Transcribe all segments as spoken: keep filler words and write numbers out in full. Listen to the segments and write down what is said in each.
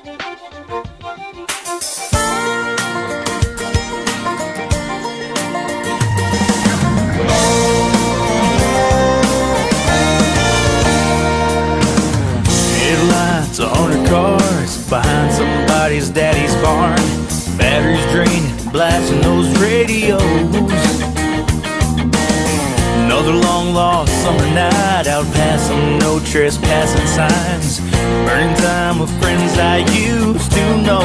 Headlights on her cars behind somebody's daddy's barn. Batteries draining, blasting those radios. Another long lost summer night out past some no trespassing signs. Burning time with friends I used to know.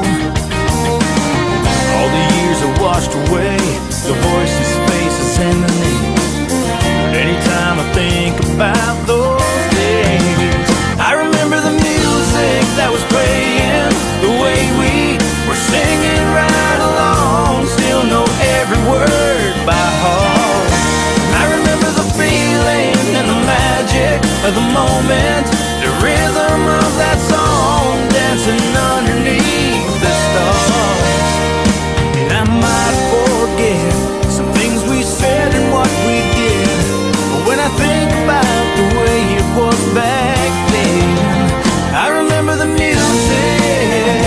All the years are washed away, the voices, faces, and the names. Anytime I think about those days, I remember the music that was playing, the way we were singing right along. Still know every word by heart. I remember the feeling and the magic of the moment, the rhythm of that song dancing underneath the stars. And I might forget some things we said and what we did, but when I think about the way it was back then, I remember the music.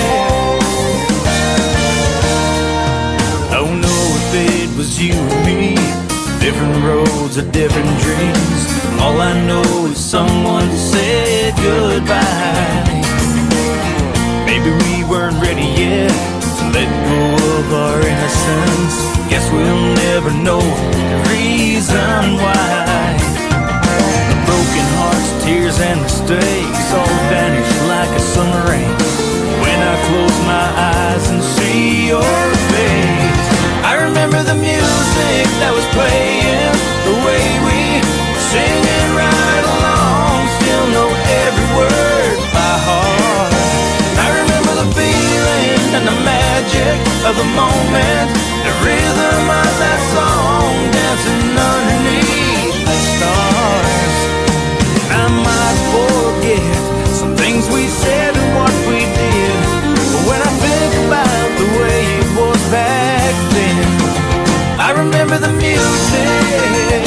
I don't know if it was you or me, different roads or different dreams. All I know is someone said goodbye. Maybe we weren't ready yet to let go of our innocence. Guess we'll never know the reason why. The broken hearts, tears, and mistakes all vanish like a summer rain when I close my eyes and see your face. I remember the music that was playing, the way we were singing right along. Still know every word by heart. I remember the feeling and the magic of the moment, the rhythm of that song dancing underneath the stars. I might forget some things we said and what we did, but when I think about the way it was back then, I remember the music.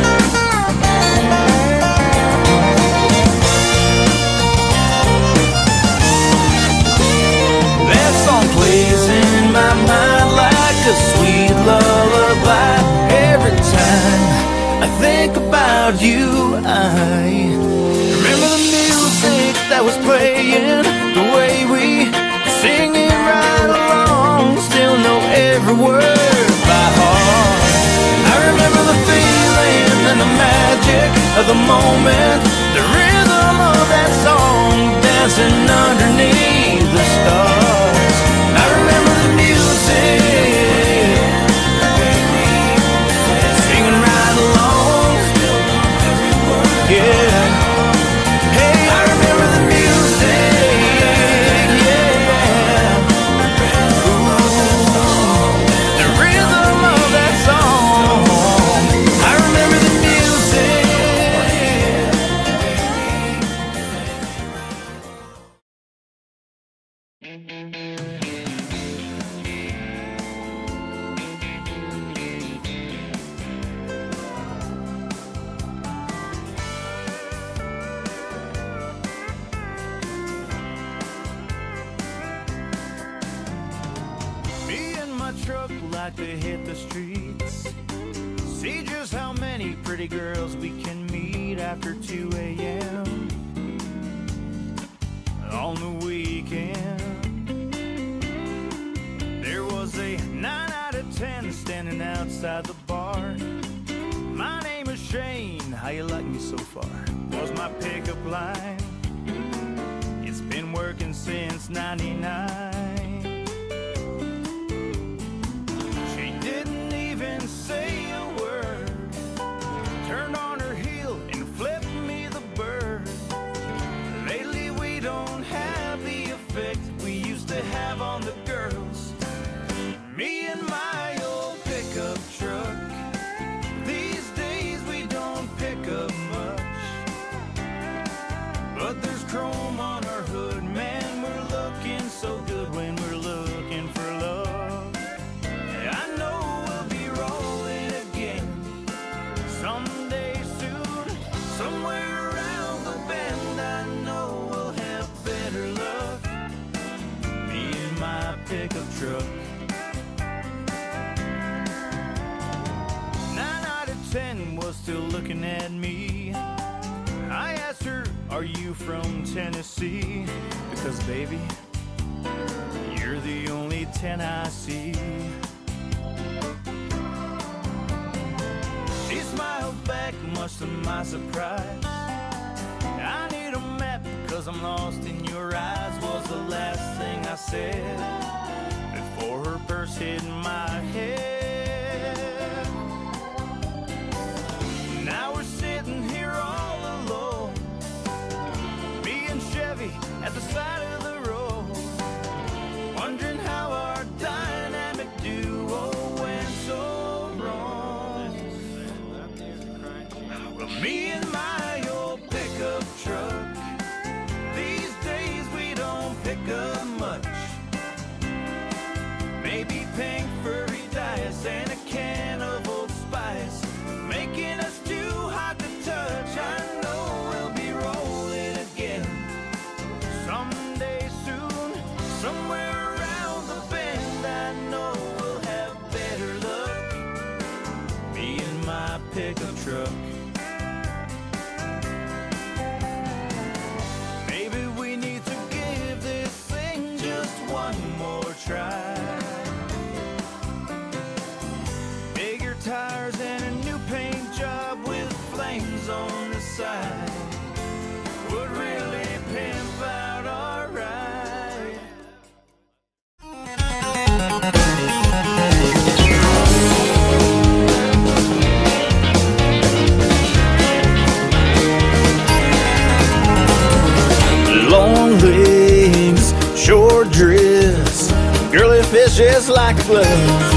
That song plays in my mind like a sweet lullaby. Every time I think about you, I remember the music that was playing, the way we sing it right along. Still know every word by heart. I remember the feeling and the magic of the moment, the rhythm of that song dancing underneath the stars. I remember the music, singing right along. Yeah. Hey, I remember the music. Yeah. Ooh, the rhythm of that song. I remember the music. Me and my truck like to hit the streets, see just how many pretty girls we can meet after two a m on the weekend. There was a nine out of ten standing outside the bar. My name is Shane, how you like me so far? Was my pickup line. It's been working since ninety-nine. She didn't even say a word, turned on her heel and flipped me the bird. Lately we don't have the effect we used to have on the girls. Me and my old pickup truck, these days we don't pick up much, but there's chrome on our hood, man, we're looking so good Are you from Tennessee? Because baby, you're the only ten I see. She smiled back, much to my surprise. I need a map because I'm lost in your eyes, was the last thing I said before her purse hit my head. Now we're sitting here all alone, me and Chevy at the side of the road, wondering how our dynamic duo went so wrong. Well, me and my old pickup truck, these days we don't pick up much. Maybe pink furry dice and a can of Old Spice, making us too hot to touch. I know we'll be rolling again someday soon, somewhere around the bend. I know we'll have better luck, me and my pickup truck. Maybe we need to give this thing just one more try. Bigger tires and a new paint job with flames on the side would really pimp out our ride. Long legs, short dress, girly fish just like a glove.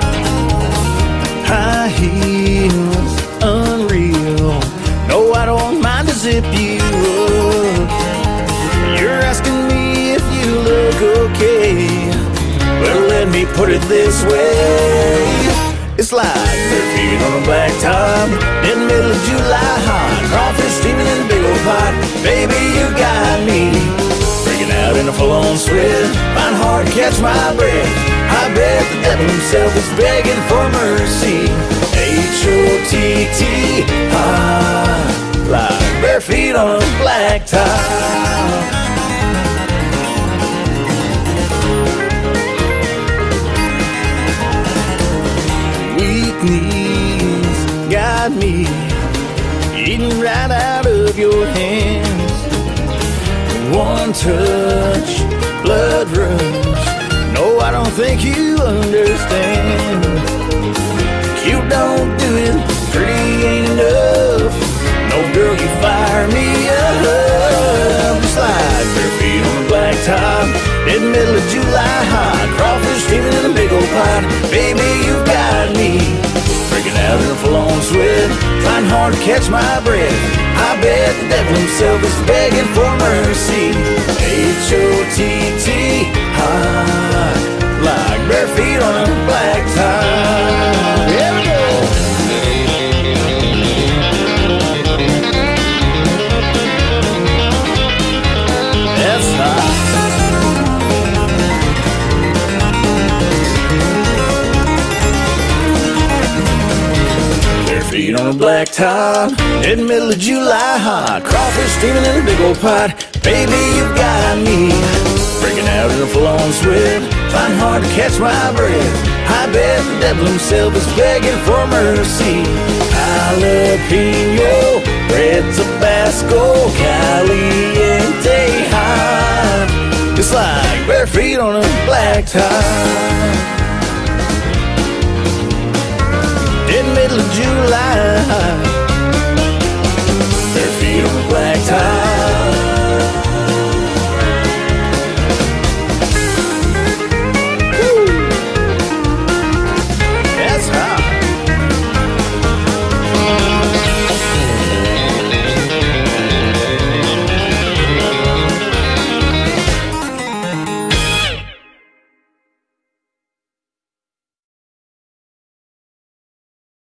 High heels, unreal. No, I don't mind to zip you up. You're asking me if you look okay. Well, let me put it this way. It's like bare feet on a blacktop in the middle of July hot, crawfish steaming in a big old pot. Baby, you got me breaking out in a full-on sweat, find hard to catch my breath. I bet the devil himself is begging for mercy. H O T T, hot, like bare feet on a blacktop. Weak knees got me eating right out of your hands. One touch, blood rush. No, I don't think you understand. Cute don't do it, pretty ain't enough. No, girl, you fire me up. Slide bare feet on the blacktop in the middle of July hot, crawfish steaming in a big old pot. Baby, you got me breaking out in a full-on sweat, trying hard to catch my breath. I bet the devil himself is begging for mercy. H O T T, hot, like bare feet on a blacktop. Here we go. That's hot. Bare feet on a blacktop in the middle of July hot, crawfish steaming in a big old pot. Baby, you got me breaking out in a full-on sweat, trying hard to catch my breath. I bet the devil himself is begging for mercy. Jalapeno, red Tabasco, caliente hot. It's like bare feet on a blacktop.